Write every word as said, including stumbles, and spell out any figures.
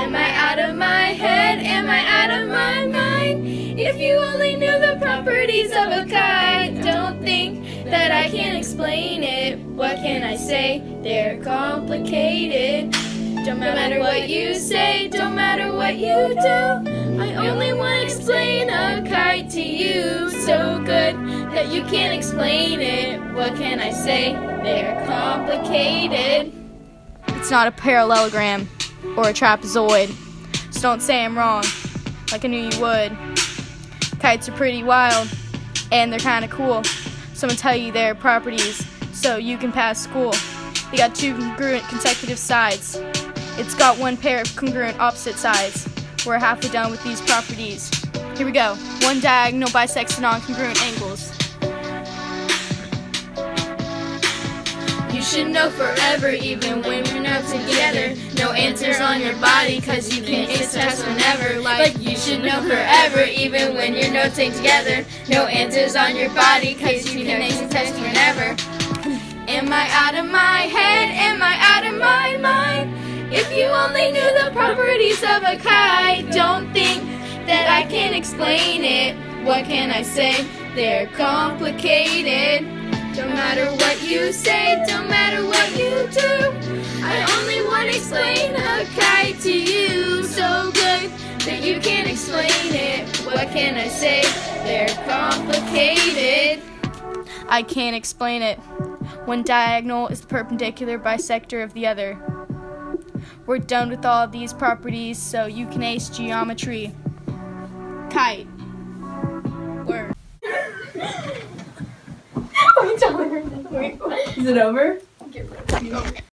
Am I out of my head? Am I out of my mind? If you only knew the properties of a kite, don't think that I can't explain it. What can I say? They're complicated. Don't matter what you say, don't matter what you do, I only want to explain a kite to you. So good that you can't explain it. What can I say? They're complicated. It's not a parallelogram or a trapezoid, so don't say I'm wrong, like I knew you would. Kites are pretty wild, and they're kinda cool, so I'm gonna tell you their properties so you can pass school. They got two congruent consecutive sides. It's got one pair of congruent opposite sides. We're halfway done with these properties. Here we go. One diagonal bisects the non-congruent angles. You should know forever, even when you're not together. No answers on your body, cause you can't ace the test whenever. Like you should know forever, even when your notes ain't together. No answers on your body, cause you can ace the test whenever. Am I out of my head? Am I out of my mind? If you only knew the properties of a kite, don't think that I can explain it. What can I say? They're complicated. Don't matter what you say, don't matter what you do, I only want to explain a kite to you. So good that you can't explain it. What can I say? They're complicated. I can't explain it. One diagonal is the perpendicular bisector of the other. We're done with all of these properties, so you can ace geometry. Kite. Word. Is it over?